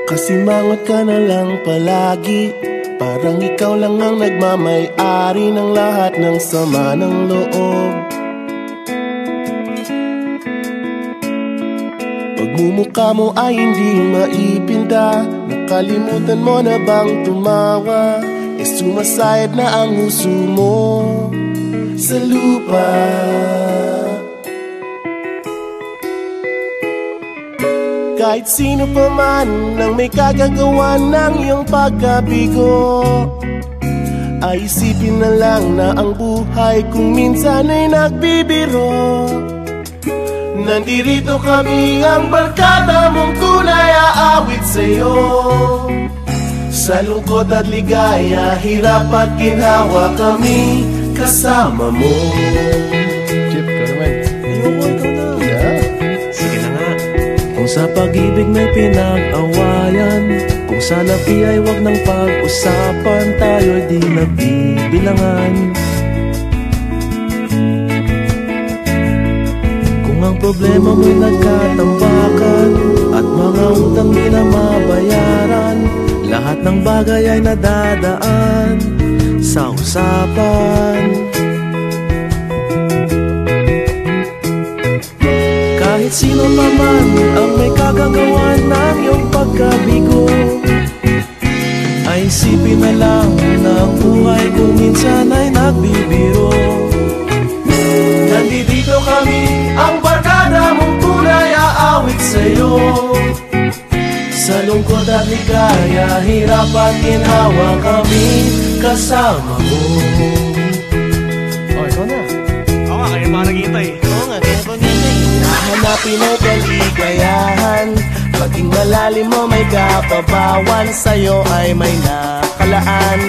Kasimangot ka na lang palagi, parang ikaw lang ang nagmamay-ari ng lahat ng sama ng loob. Pagmumukha mo ay hindi maipinta, nakalimutan mo na bang tumawa? E sumasayad na ang huso mo sa lupa. Kahit sino pa man ang may kagagawa ng iyong pagkabigo, ay isipin na lang na ang buhay kung minsan ay nagbibiro. Nandirito kami, ang barkada mong tunay aawit sa'yo. Sa lungkot at ligaya, hirap at ginhawa, kami kasama mo. Chip, ka naman. Ikaw na. Yeah. Sige na nga. Kung sa pag-ibig may pinag-awayan, kung sa labi ay wag nang pag-usapan, tayo'y di nagbibilangan. Kung ang problema mo'y nagkatambakan at mga utang di na mabayaran, lahat ng bagay ay nadadaan sa usapan. Kahit sino pa man ang may kagagawa ng iyong pagkabigo, ay isipin na lang na ang buhay kung minsan ay nagbibiro. Nandito kami, ang barkada mong tunay aawit sa'yo. Sa lungkot at ligaya, hirap at ginhawa, kami kasama mo. Oh, ikaw na. Oo nga, kaya pa naghihintay. Oo nga, kaya pa nilay. Hanapin ay kaligayahan, maging malalim mo may kapabawan, sa'yo ay may nakalaan.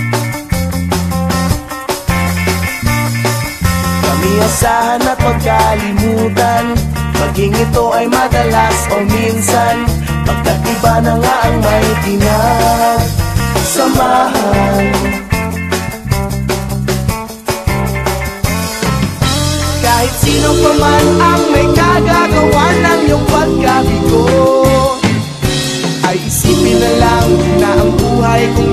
Kami asahan at magkalimutan, maging ito ay madalas o minsan, pagkat iba na nga ang may pinagsamahan. Kahit sino pa man ang may kagagawa ng iyong pagkabigo, ay isipin na lang na ang buhay kung